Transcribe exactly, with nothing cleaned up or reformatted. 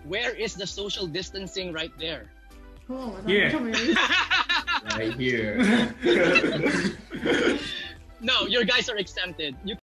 Where is the social distancing right there? Oh, Here. yeah. Right here. No, your guys are exempted. You